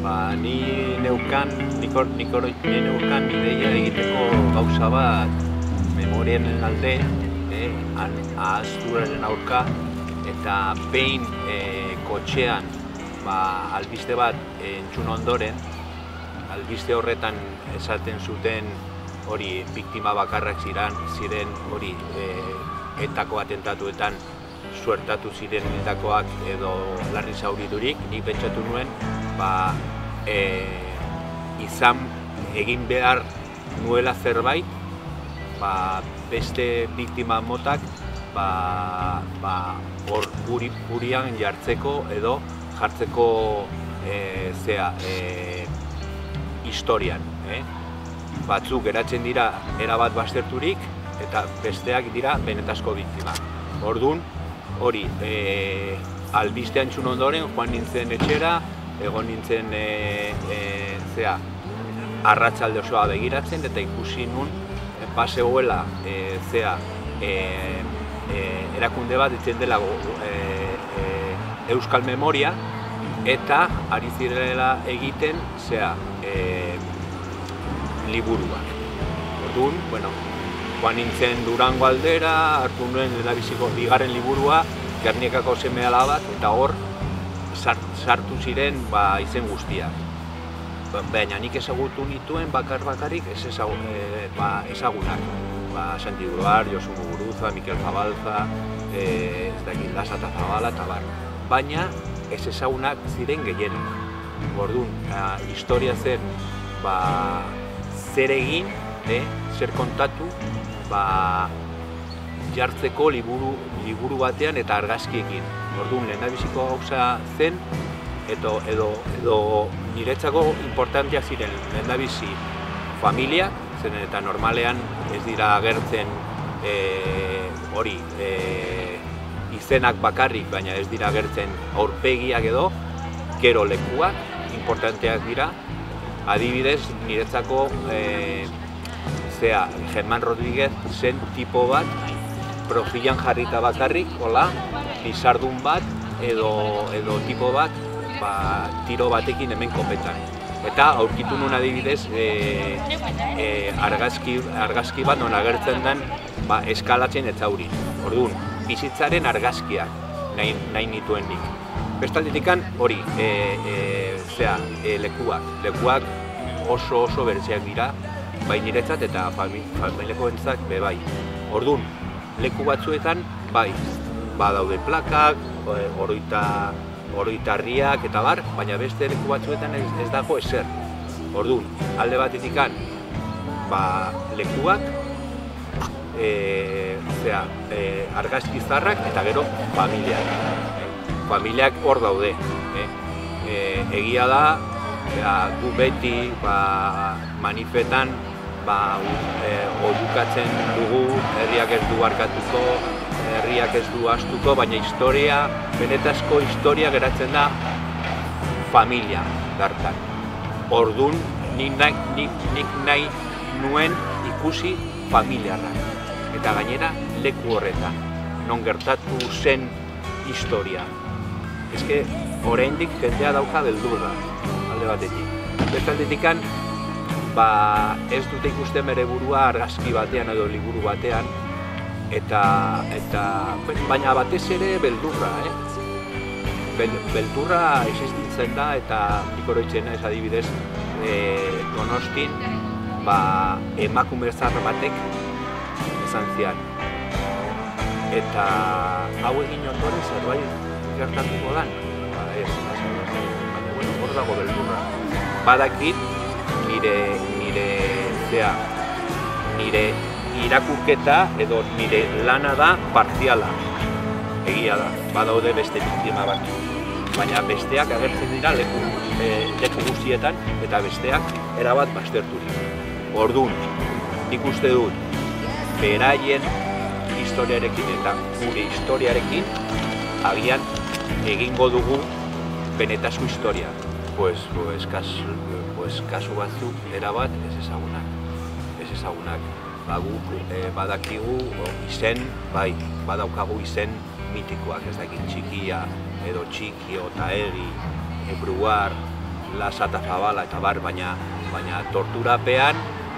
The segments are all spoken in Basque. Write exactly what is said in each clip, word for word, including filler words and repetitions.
Ba, ni neukan, nikor, nikor, ni neukan ideia egiteko gauza bat memorien alde, eh, ahazturaren aurka, eta behin eh, kotxean ba, albiste bat eh, entzun ondoren, albiste horretan esaten zuten hori biktima bakarrak ziren, ziren hori eh, etako atentatuetan suertatu ziren hildakoak edo larri zauriturik, nik pentsatu nuen, ba, e, izan egin behar nuela zerbait, ba, beste biktima motak ba, ba, hor guri, gurian jartzeko edo jartzeko e, zea, e, historian. Eh? Batzuk geratzen dira erabat bazterturik eta besteak dira benetazko biktima. Orduan, hori, e, albiste entzun ondoren, joan nintzen etxera, egon nintzen e, e, zea, arratsalde osoa begiratzen, eta ikusi nun bazegoela e, zea, e, e, erakunde bat ditzen dela e, e, Euskal Memoria, eta ari zirela egiten zea, e, liburuak. Orduan, bueno, joan nintzen Durango aldera, hartu nuen lehendabiziko bigarren liburua, Gernikako seme-alabak, eta hor sartu ziren ba, izen guztiak. Baina nik ezagutu nituen bakar-bakarrik ez ezagun, e, ba, ezagunak. Ba, Santi Duroar, Josu Muguruza, Mikel Zabalza, e, ez dakit, Lasa eta Zabala, eta bar. Baina ez ezagunak ziren gehienak. Orduan, historia zen ba, zer egin, eh, zer kontatu, ba, jartzeko liburu, liburu batean eta argazkiekin. Orduan, lehendabiziko gauza zen, edo, edo, edo niretzako importanteak ziren lehendabizi familia, zen eta normalean ez dira agertzen e, hori e, izenak bakarrik, baina ez dira agertzen aurpegiak edo, gero lekuak importanteak dira, adibidez niretzako e, zea, Germán Rodríguez zen tipo bat, profilan jarrita bakarrik, hola, lizardun bat edo, edo tipo bat, ba, tiro batekin hemen kopetan. Eta aurkitu nuen adibidez e, e, argazki, argazki bat non agertzen den ba, eskalatzen eta haurin. Orduan, bizitzaren argazkiak nahi, nahi nituen nik. Bestaldetikan hori, e, e, zea, e, lekuak. Lekuak oso oso bereziak dira, bai niretzat eta familiakoentzat be bai. Orduan, leku batzuetan bai, badaude plakak, oroita, oroitarriak eta bar, baina beste leku batzuetan ez, ez dago ezer. Orduan, alde batetikan ba, lekuak, e, zera, e, argazki zarrak eta gero familiak. Familiak hor daude. Eh? E, egia da, ja, gu beti ba, manifetan ba, e, odukatzen dugu, herriak ez du barkatuko, herriak ez du ahaztuko, baina historia, benetazko historia geratzen da familia gartan. Orduan, nik nahi, nik, nik nahi nuen ikusi familiarrak. Eta gainera, leku horretan, non gertatu zen historia. Ez que, oraindik jendea dauka beldurra, alde batetik. Beste aldetikan, ba, ez dute ikusten bere burua argazki batean edo liburu batean, eta, eta baina batez ere beldurra, eh? Bel, beldurra existitzen da, eta ikoroitzen ez adibidez, e, Donostin, ba, emakume zahar batek esan zian. Eta hau egin ondoren zerbait gertatuko dan, ba, ez, baina, bueno, hor dago beldurra. Badakit, nire, nire, zea, nire irakurketa edo nire lana da partziala. Egia da, badaude beste biktima bat. Baina besteak agertzen dira leku, e, leku guztietan eta besteak erabat bazterturik. Orduan, nik uste dut, beraien historiarekin eta gure historiarekin agian egingo dugu benetazko historia. Pues, pues, kasu, pues, kasu batzuk erabat ez ezagunak. Ez ezagunak. Ba, guk e, badakigu izen, bai, badaukagu izen mitikoak, ez dakit, Txikia, edo Txiki, Otaegi, Ebruar, Lasata Zabala eta bar, baina, baina torturapean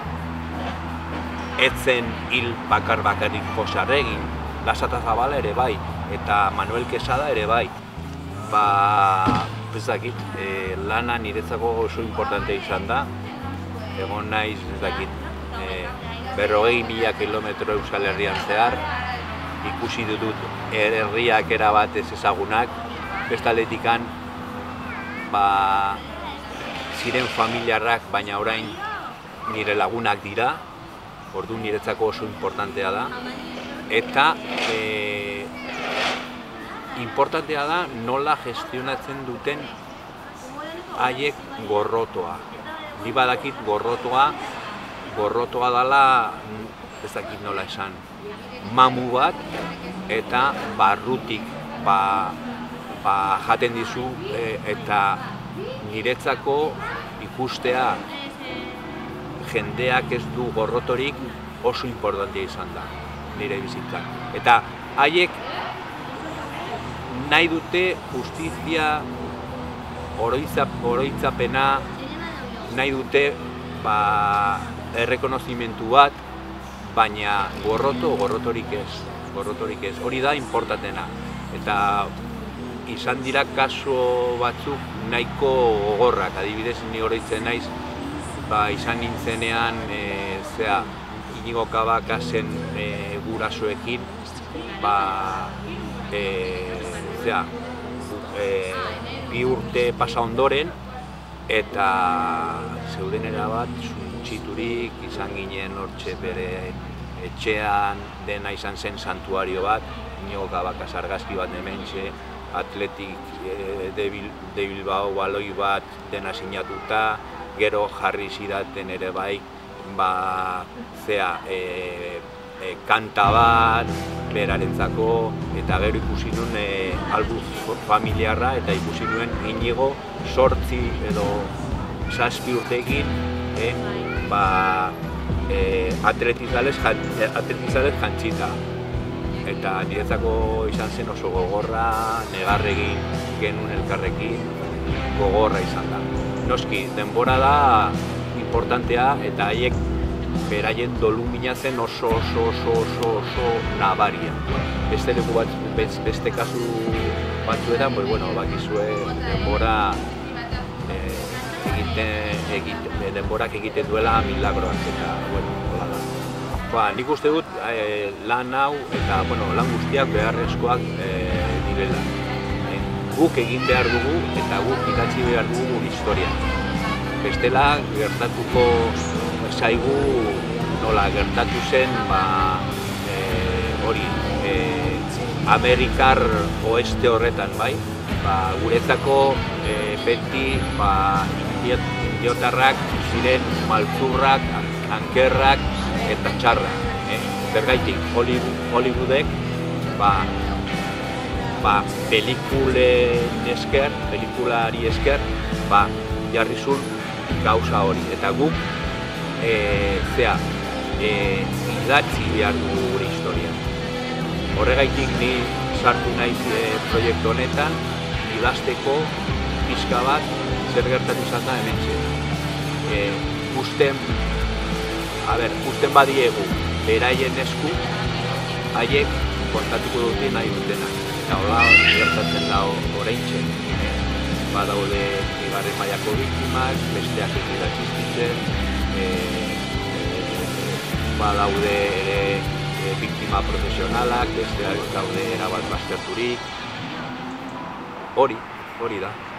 etzen hil bakar bakarrik Josarregin, Lasata Zabala ere bai, eta Manuel Quesada ere bai. Ba, ez dakit, e, lana niretzako oso importante izan da, egon naiz, ez dakit, e, berrogei mila kilometro Euskal Herrian zehar, ikusi dut herriak erabat ez ezagunak, bestaletikan, ba, ziren familiarrak, baina orain nire lagunak dira, ordu niretzako oso importantea da, eta e, importantea da nola gestionatzen duten haiek gorrotoa. Ni badakit gorrotoa, gorrotoa dela, ez dakit nola esan, mamu bat eta barrutik ba, ba, jaten dizu e, eta niretzako ikustea jendeak ez du gorrotorik oso importantea izan da nire bizitzan. Eta haiek nahi dute justizia, oroitzap, oroitzapena, nahi dute ba, errekonozimentu bat, baina gorroto, gorrotorik ez, gorrotorik ez. Hori da importantena. Eta izan dira kaso batzuk nahiko gogorrak, adibidez ni oroitzen naiz, ba, izan nintzenean, e, zea, Inigo Kabakasen e, gurasoekin, ba, e, zea, e, bi urte pasa ondoren, eta zeuden erabat suntsiturik, izan ginen hortxe bere etxean, dena izan zen santuario bat, Inigo Kabakas argazki bat hementxe, Atletik e, de, Bil, de Bilbao baloi bat dena sinatuta, gero jarri zidaten ere bai, ba, zea, e, e, kanta bat, berarentzako, eta gero ikusi nuen e, albuz familiarra, eta ikusi nuen Inigo sortzi edo zazpi urteekin, e, ba, e, atletizalez jantzita. Eta niretzako izan zen oso gogorra, negarregin genuen elkarrekin, gogorra izan da. Noski, denbora da importantea, eta haiek beraien dolumina zen oso oso oso oso oso nabaria. Beste leku bat, beste kasu batzuetan, pues bueno, bakizue denbora eh, egiten, egiten, denborak egiten duela milagroak, eta bueno, hola da. Ba, nik uste dut eh, lan hau eta bueno, lan guztiak beharrezkoak eh, direla. Eh, guk egin behar dugu eta guk idatzi behar dugu historia. Bestela gertatuko zaigu nola gertatu zen ba, hori e, e, Amerikar oeste horretan, bai? Ba, guretzako e, beti ba, indiotarrak ziren maltzurrak, ankerrak eta txarrak. Eh? Bergaitik Hollywoodek ba, ba, pelikulen esker, pelikulari esker, ba, jarri zuen gauza hori. Eta guk, e, zea, e, idatzi behar dugu gure historia. Horregaitik ni sartu naiz e, proiektu honetan, idazteko pixka bat zer gertatu izan da hementxe. E, usten, a ber, usten badiegu beraien esku, haiek kontatuko dute nahi dutena. Eta hola gertatzen da oraintxe. Badaude bigarren mailako biktimak, besteak ez dira existitzen, e, e, badaude ere e, biktima profesionalak, besteak daude erabat bazterturik. Hori, hori da.